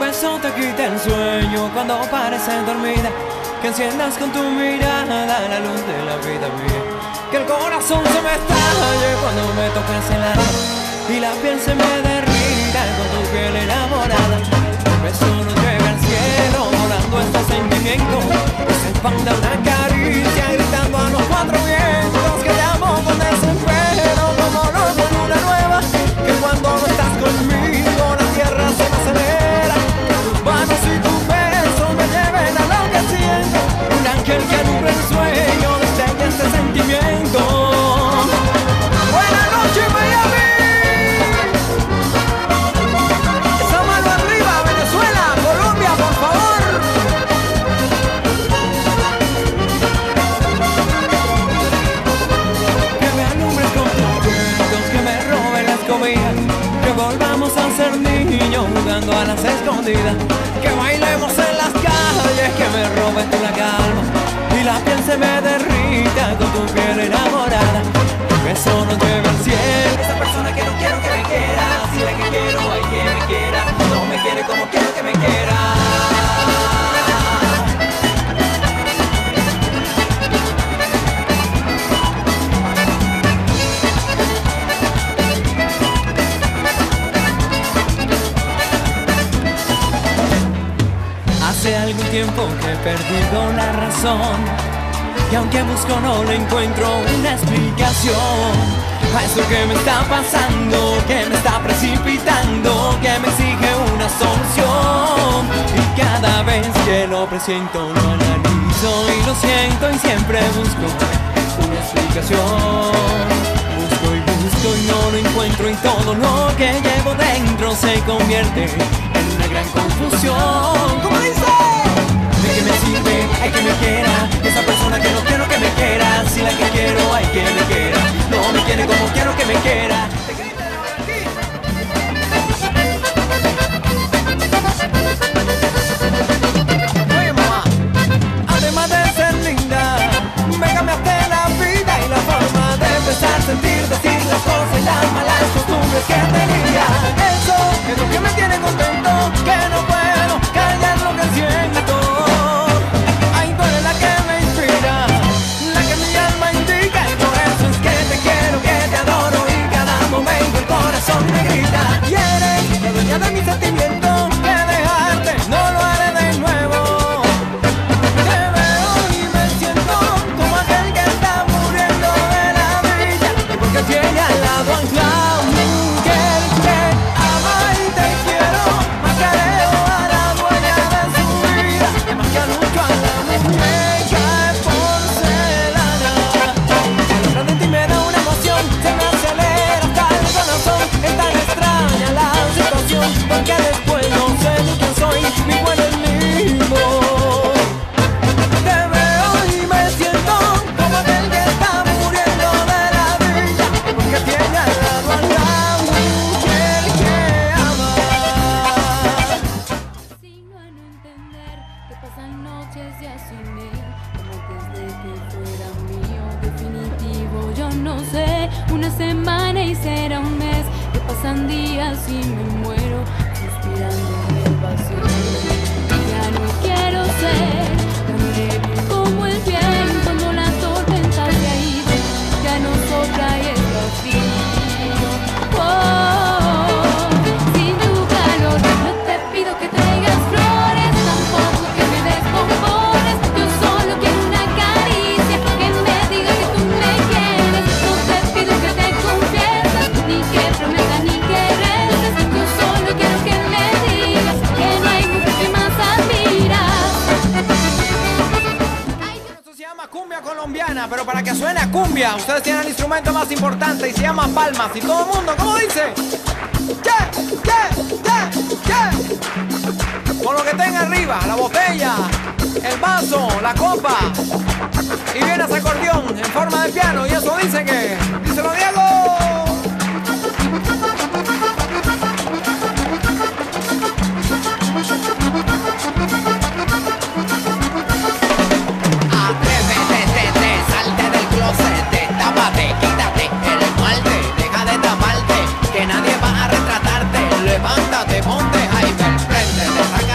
beso te quita el sueño cuando pareces dormida, que enciendas con tu mirada la luz de la vida mía, que el corazón se me estalle cuando me tocas el alma y la piel se me derrita con tu piel enamorada. Un beso nos llega al cielo volando este sentimiento que se expanda una caricia gritando a los cuatro vientos que te amo con desespero como loco en una nueva, que cuando no estás conmigo la tierra se me acelera, que tus manos y tus besos me lleven a lo que siento, un ángel que alumbra el sueño destella este sentimiento. Buenas noches Miami, esa mano arriba, Venezuela, Colombia, por favor. Que me alumbres con tus vientos, que me roben las cobijas, que volvamos a ser niños jugando a las escondidas, que bailemos en las calles, que me robes tú la calma y la piel se me derrita con tu piel enamorada. Un beso nos lleva al cielo. Esa persona que no quiero que me quiera, si la que quiero hay que me quiera, no me quiere como quiero que me quiera. Hace algún tiempo que he perdido la razón y aunque busco no le encuentro una explicación a eso que me está pasando, que me está precipitando, que me exige una solución. Y cada vez que lo presiento lo analizo y lo siento y siempre busco una explicación. Busco y no lo encuentro y todo lo que llevo dentro se convierte en una gran confusión. ¿Cómo dice? ¿De qué me sirve? Hay que me quiera esa persona que no quiero que me quiera, si la que quiero hay que me quiera, no me quiere como quiero que me quiera. Oye mamá, además de ser linda, me cambiaste la vida y la forma de empezar a sentir, decir las cosas y las malas costumbres que tenía. Eso es lo que me tiene contento, que no puedo callar lo que siento. Ay, tú eres la que me inspira, la que mi alma indica, y por eso es que te quiero, que te adoro y cada momento el corazón me grita. Y eres la dueña de mis sentimientos, que dejarte no lo haré de nuevo. Te veo y me siento como aquel que está muriendo de la vida, y porque tiene al lado a la mujer que ama y te quiero, más que a la dueña de su vida, más que anuncio a la muñeca de porcelana. Lo de ti me da una emoción, se me acelera hasta el corazón, es tan extraña la situación, porque después no sé ni quién soy, ni cuál es mi voz. Te veo y me siento como aquel que está muriendo de la vida, porque tiene al lado a la mujer que ama. Resigno a no entender que pasan noches ya sin él, como desde que fuera mío definitivo. Yo no sé, una semana y será un mes, que pasan días y me muero suspirando en el vacío. Ya no quiero ser tan débil como el viento cuando la tormenta se ha ido, ya no sopla y es vacío. Oh, sin tu calor no te pido que traigas flores, tampoco que me descompones. Yo solo quiero una caricia, que me diga que tú me quieres. No te pido que te confieses, ni que prometas ni que reces. Yo solo quiero que me digas que no hay mujer que más admiras. Esto se llama cumbia colombiana, pero para que suene a cumbia, ustedes tienen el instrumento más importante y se llama palmas. Y todo el mundo, ¿cómo dice? Yeah, yeah, yeah, yeah. Con lo que tenga arriba, la botella, el vaso, la copa, y viene ese acordeón en forma de piano, y eso dice que... ¡Díselo, Diego! Atrévete, salte del closet, tápate, quítate el esmalte, deja de taparte, que nadie va a retratarte. Levántate, ponte hyper, préndete, saca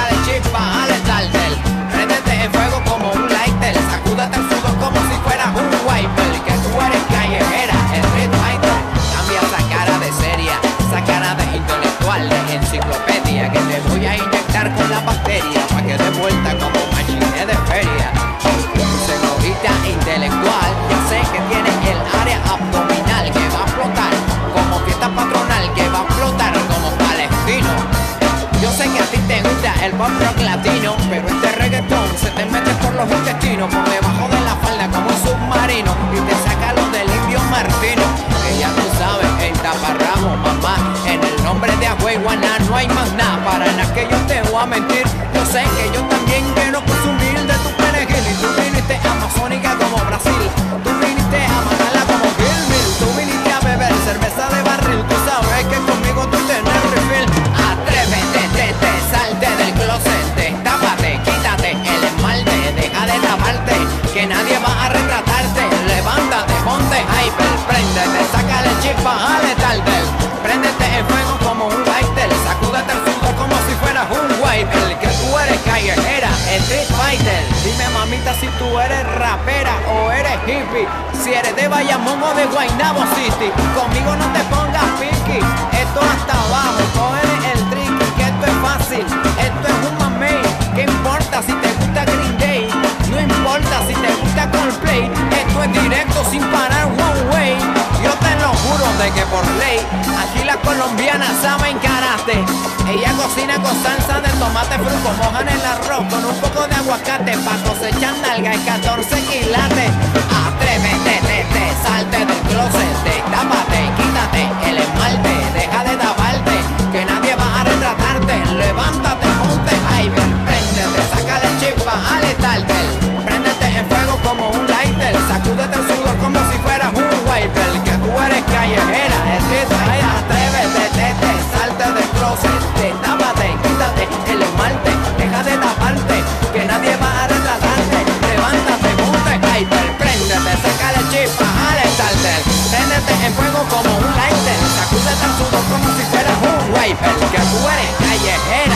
el pop rock latino, pero este reggaetón se te mete por los intestinos, por debajo de la falda como un submarino, y te saca lo del Indio Martino, que ya tú sabes, el taparrabo, mamá, en el nombre de Agüey Guaná no hay más nada, para nada que yo te voy a mentir, yo sé que yo también quiero consumir de tu perejil, y tú viniste amazónica como Brasil, tú viniste a matarla como Gilmil, tú viniste a beber cerveza de barril, tú sabes que conmigo tú tienes refill. Atrévete, salte del closet, destápate, quítate el esmalte, deja de taparte, que nadie va a retratarte, levántate, ponte hyper, préndete, sácale chispa al starter, préndete en fuego como un lighter, sacúdete el sudor como si fueras un wiper, que tú eres callejera, street fighter, dime mamita si tú eres rapera o eres hippie, si eres de Bayamón o de Guaynabo City, conmigo no te pongas piqui, esto hasta abajo, cógele el tricky, que esto es fácil, esto es un mamey, ¿qué importa si te gusta Green Day? No importa si te gusta Coldplay, esto es directo sin parar one way, yo te lo juro de que por ley, aquí las colombianas saben karate, ella cocina con salsa de tomate fruto, mojan el arroz con un poco de aguacate, pa' cosechar nalga y 14 quilates, atrévete, salte del closet, destápate, quítate el esmalte, deja de taparte, que nadie va a retratarte, levántate, ponte hyper, préndete, sácale chispa al starter, préndete en fuego como un lighter, sacúdete el sudor como si fueras un wiper, que tú eres callejera, es que atrévete, salte del closet, destápate, quítate el esmalte, deja de taparte, que nadie va a retratarte, levántate, ponte hyper, préndete, sácale chispa al starter, préndete en fuego como un lighter, sacúdete el sudor como si fueras un wiper, que tú eres callejera.